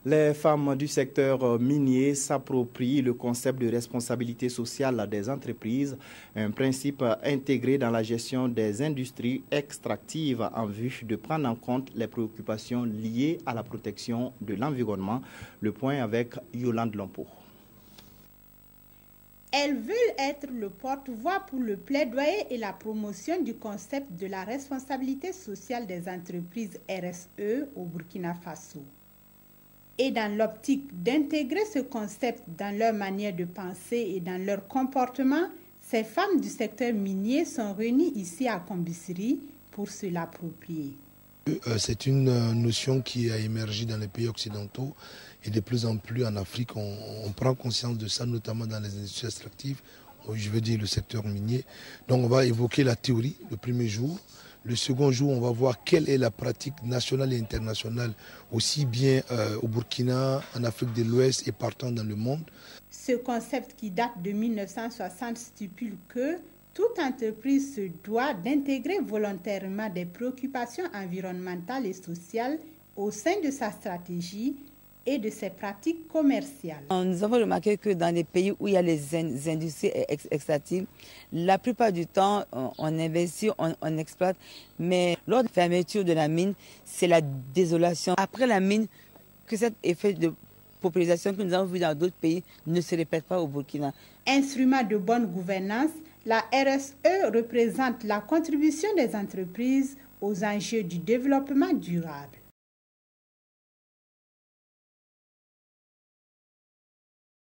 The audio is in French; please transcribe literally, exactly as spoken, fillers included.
Les femmes du secteur minier s'approprient le concept de responsabilité sociale des entreprises, un principe intégré dans la gestion des industries extractives en vue de prendre en compte les préoccupations liées à la protection de l'environnement. Le point avec Yolande Lompo. Elles veulent être le porte-voix pour le plaidoyer et la promotion du concept de la responsabilité sociale des entreprises R S E au Burkina Faso. Et dans l'optique d'intégrer ce concept dans leur manière de penser et dans leur comportement, ces femmes du secteur minier sont réunies ici à Kombisiri pour se l'approprier. C'est une notion qui a émergé dans les pays occidentaux et de plus en plus en Afrique, on, on prend conscience de ça, notamment dans les industries extractives, je veux dire le secteur minier. Donc on va évoquer la théorie le premier jour. Le second jour, on va voir quelle est la pratique nationale et internationale, aussi bien euh, au Burkina, en Afrique de l'Ouest et partant dans le monde. Ce concept qui date de mille neuf cent soixante stipule que toute entreprise se doit d'intégrer volontairement des préoccupations environnementales et sociales au sein de sa stratégie et de ses pratiques commerciales. Nous avons remarqué que dans les pays où il y a les industries extractives, la plupart du temps, on investit, on, on exploite, mais lors de la fermeture de la mine, c'est la désolation. Après la mine, que cet effet de popularisation que nous avons vu dans d'autres pays ne se répète pas au Burkina. Instrument de bonne gouvernance, la R S E représente la contribution des entreprises aux enjeux du développement durable.